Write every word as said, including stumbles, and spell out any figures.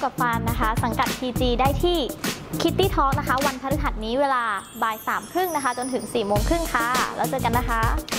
กับฟานนะคะสังกัด ที จี ได้ที่ Kitty Talk นะคะวันพฤหัสนี้เวลาบ่ายสามครึ่งนะคะจนถึงสี่โมงครึ่งค่ะแล้วเจอกันนะคะ